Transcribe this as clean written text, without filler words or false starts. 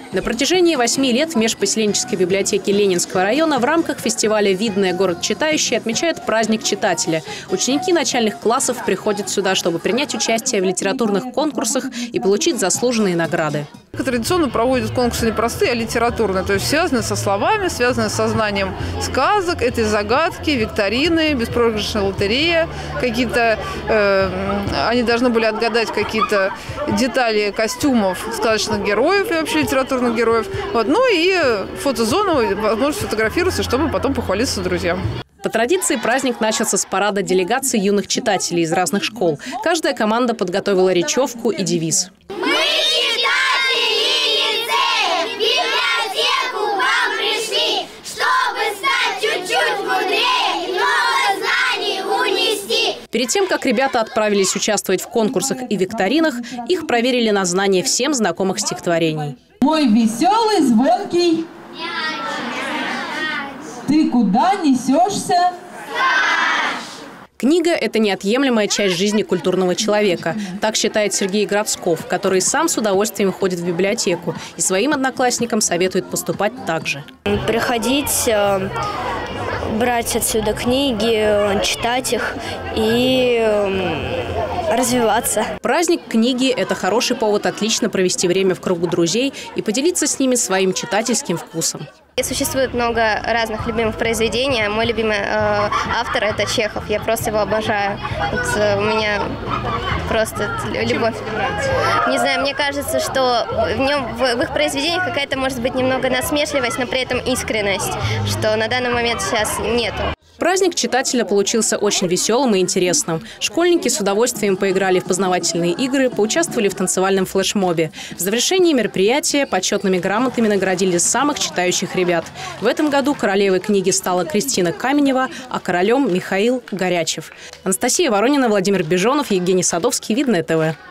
На протяжении 8 лет в межпоселенческой библиотеке Ленинского района в рамках фестиваля «Видное. Город читающий» отмечают праздник читателя. Ученики начальных классов приходят сюда, чтобы принять участие в литературных конкурсах и получить заслуженные награды. Традиционно проводят конкурсы не простые, а литературные, то есть связанные со словами, связанные со знанием сказок, этой загадки, викторины, беспроигрышная лотерея. Какие-то они должны были отгадать какие-то детали костюмов сказочных героев и вообще литературных героев. Вот. Ну и фотозону, возможность фотографироваться, чтобы потом похвалиться друзьям. По традиции праздник начался с парада делегаций юных читателей из разных школ. Каждая команда подготовила речевку и девиз. Перед тем, как ребята отправились участвовать в конкурсах и викторинах, их проверили на знание всем знакомых стихотворений. Мой веселый, звонкий, ты куда несешься? Книга – это неотъемлемая часть жизни культурного человека. Так считает Сергей Градсков, который сам с удовольствием ходит в библиотеку и своим одноклассникам советует поступать так же. Приходить, брать отсюда книги, читать их и развиваться. Праздник книги – это хороший повод отлично провести время в кругу друзей и поделиться с ними своим читательским вкусом. Существует много разных любимых произведений. Мой любимый автор – это Чехов. Я просто его обожаю. Вот, у меня просто любовь. Не знаю, мне кажется, что в их произведениях какая-то может быть немного насмешливость, но при этом искренность, что на данный момент сейчас нету. Праздник читателя получился очень веселым и интересным. Школьники с удовольствием поиграли в познавательные игры, поучаствовали в танцевальном флешмобе. В завершении мероприятия почетными грамотами наградили самых читающих ребят. В этом году королевой книги стала Кристина Каменева, а королем – Михаил Горячев. Анастасия Воронина, Владимир Бежонов, Евгений Садовский. Видное ТВ.